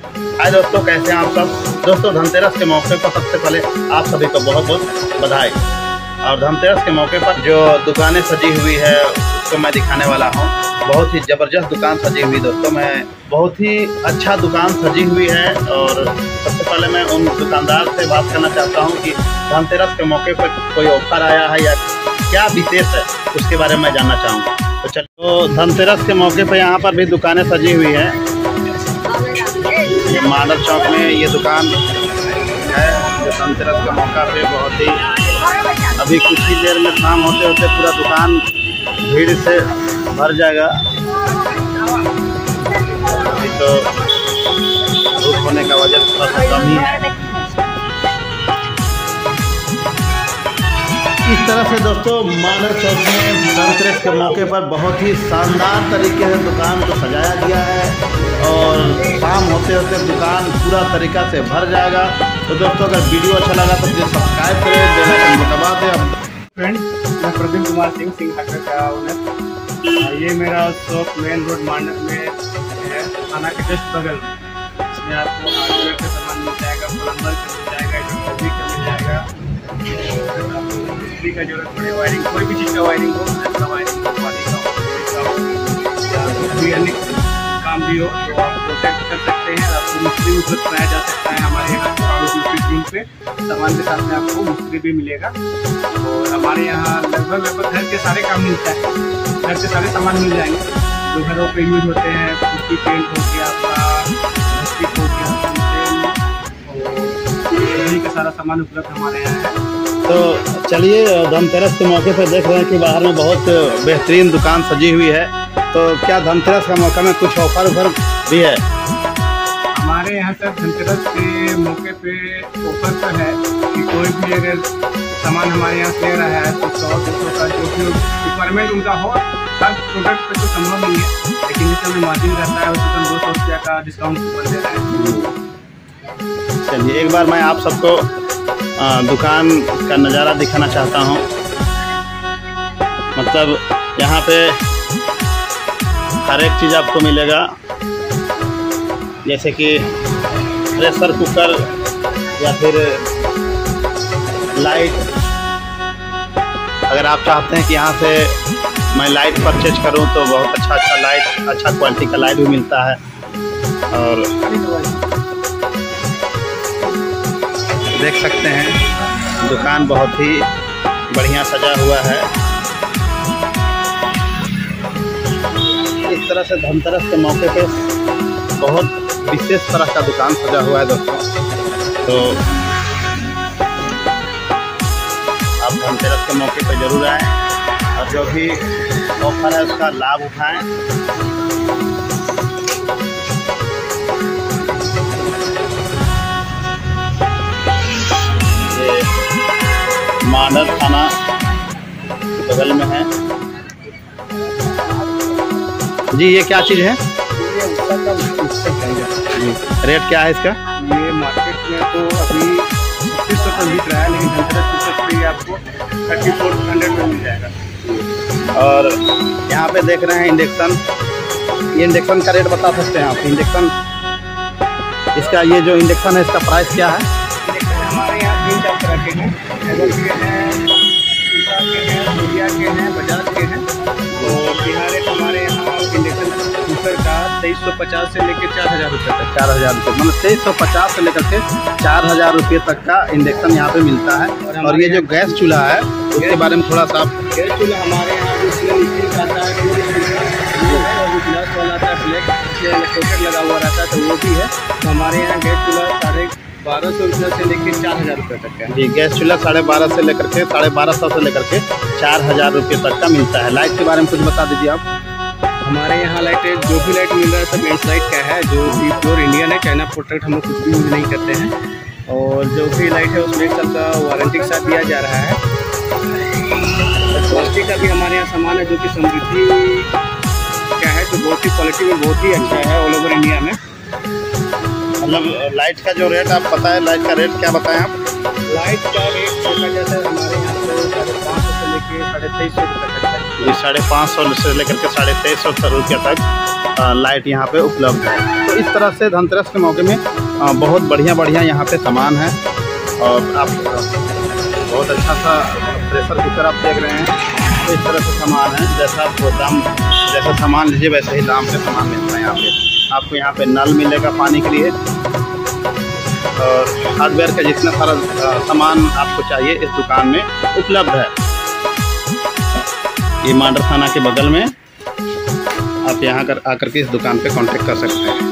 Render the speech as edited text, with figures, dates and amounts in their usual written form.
हाय दोस्तों, कैसे हैं आप सब। दोस्तों, धनतेरस के मौके पर सबसे पहले आप सभी को बहुत बहुत बधाई। और धनतेरस के मौके पर जो दुकानें सजी हुई है उसको मैं दिखाने वाला हूँ। बहुत ही ज़बरदस्त दुकान सजी हुई दोस्तों, मैं बहुत ही अच्छा दुकान सजी हुई है। और सबसे पहले मैं उन दुकानदार से बात करना चाहता हूँ कि धनतेरस के मौके पर कोई ऑफर आया है या क्या विशेष है, उसके बारे में जानना चाहूँगा। तो चलो, धनतेरस के मौके पर यहाँ पर भी दुकानें सजी हुई हैं। ये माडल चौक में ये दुकान है जो धनतेरस का मौका पे बहुत ही अभी कुछ ही देर में शाम होते होते पूरा दुकान भीड़ से भर जाएगा। अभी तो धूप होने का वजह थोड़ा सा कम ही है। इस तरह से दोस्तों माडल चौक में धनतेरस के मौके पर बहुत ही शानदार तरीके से दुकान को सजाया गया है और शाम होते होते दुकान पूरा तरीका से भर जाएगा। तो दोस्तों, अगर वीडियो अच्छा लगा तो प्लीज़ सब्सक्राइब करें, बेल आइकन दबा दें। फ्रेंड, मैं प्रदीप कुमार सिंह हाटर का ओनर। ये मेरा शॉप मेन रोड मांडल में है, थाना के जस्ट बगल में। इसमें आपको हार्डवेयर का सामान मिल जाएगा, प्लम्बर का मिल जाएगा, इलेक्ट्रिक का मिल जाएगा। बिजली का जरूरत पड़े, वायरिंग, कोई भी चीज़ का वायरिंग हो, का वायरिंग हो, पानी का हो, या अन्य काम भी हो तो आप कॉन्टैक्ट कर सकते हैं। आपको मिस्त्री उपलब्ध कराया जा सकता है हमारे यहाँ रूम पे। सामान के साथ में आपको मिस्त्री भी मिलेगा। और हमारे यहाँ लगभग घर के सारे काम मिलता है, घर के सारे सामान मिल जाएंगे जो घरों पे यूज होते हैं। पुट्टी पेंट हो गया, आपका प्लास्टिक हो गया, और बिजली का सारा सामान उपलब्ध हमारे यहाँ है। तो चलिए, धनतेरस के मौके पर देख रहे हैं कि बाहर में बहुत बेहतरीन दुकान सजी हुई है। तो क्या धनतेरस का मौका में कुछ ऑफर भी है? हमारे यहाँ सर धनतेरस के मौके पे ऑफर तो है कि कोई भी अगर सामान हमारे यहाँ से ले रहा है तो 100-200 का जो भी रिक्वायरमेंट उनका हो, हर प्रोडक्ट पे तो संभव नहीं है, लेकिन जिसमें मार्जिन रहता है उसमें 200 रुपया का डिस्काउंट कूपन दे रहा है। चलिए, एक बार मैं आप सबको दुकान का नज़ारा दिखाना चाहता हूँ। मतलब यहाँ पे हर एक चीज़ आपको मिलेगा, जैसे कि प्रेशर कुकर या फिर लाइट। अगर आप चाहते हैं कि यहाँ से मैं लाइट परचेज करूँ तो बहुत अच्छा लाइट, अच्छा क्वालिटी का लाइट भी मिलता है। और देख सकते हैं दुकान बहुत ही बढ़िया सजा हुआ है। इस तरह से धनतेरस के मौके पे बहुत विशेष तरह का दुकान सजा हुआ है दोस्तों। तो आप धनतेरस के मौके पे ज़रूर आएँ और जो भी ऑफर है उसका लाभ उठाएं। ये माडल थाना के बगल में है जी। ये क्या चीज़ है? ये उसका जी, रेट क्या है इसका? ये मार्केट में तो अभी 3600 पर बिक रहा है, लेकिन धनतेरस पे आपको 3400 में मिल जाएगा। और यहाँ पे देख रहे हैं इंडक्शन। ये इंडक्शन का रेट बता सकते हैं आप? इंडक्शन इसका, ये जो इंडक्शन है इसका प्राइस क्या है? इंडक्शन हमारे यहाँ 3-4 तरह के हैं, एवल के हैं, ऊषा के हैं, सूर्या के हैं, बजाज के हैं। और बिहार रेट हमारे यहाँ इंडक्शन कुकर का 2350 से लेकर 4000 रुपये तक। 4000 रुपये, मतलब 2350 से लेकर के 4000 रुपये तक का इंडक्शन यहाँ पे मिलता है। और ये जो गैस चूल्हा है उसके बारे में थोड़ा सा। गैस चूल्हा हमारे यहाँ जो स्टील आता है, ग्लास वाला आता है, ब्लैक इलेक्ट्रोकेट लगा हुआ रहता है, तो वो भी है। तो हमारे यहाँ गैस चूल्हा 1250 रुपये से लेकर 4000 रुपये तक का जी। गैस चूल्हा 1250 से लेकर के 1250 से लेकर के 4000 रुपये तक का मिलता है। लाइट के बारे में कुछ बता दीजिए आप। हमारे यहाँ लाइट, जो भी लाइट मिल रहा है सब एंड लाइट का है, जो भी प्योर इंडियन है, चाइना प्रोडक्ट हम लोग कुछ भी यूज़ नहीं करते हैं। और जो भी लाइट है उसमें 1 साल का वारंटी के साथ दिया जा रहा है। प्लास्टिक का भी हमारे यहाँ सामान है जो कि समृद्धि का है, जो बहुत ही क्वालिटी में बहुत ही अच्छा है ऑल ओवर इंडिया में। मतलब लाइट का जो रेट आप बताएं, लाइट का रेट क्या बताएं आप? लाइट का रेट देखा जाता है हमारे यहाँ तो 550 से लेकर 2350 रुपये तक है। जी, 550 से लेकर के 2350 रुपये तक लाइट यहाँ पे उपलब्ध है। तो इस तरह से धनतेरस के मौके में बहुत बढ़िया यहाँ पे सामान है। और आप बहुत अच्छा सा प्रेशर कुकर आप देख रहे हैं। तो इस तरह से सामान है, जैसा आपको दाम, जैसा सामान लीजिए वैसे ही दाम पे सामान मिलता है यहाँ पे। आपको यहाँ पे नल मिलेगा पानी के लिए, और हार्डवेयर का जितना सारा सामान आपको चाहिए इस दुकान में उपलब्ध है। ये मांडर थाना के बगल में, आप यहाँ आकर के इस दुकान पे कांटेक्ट कर सकते हैं।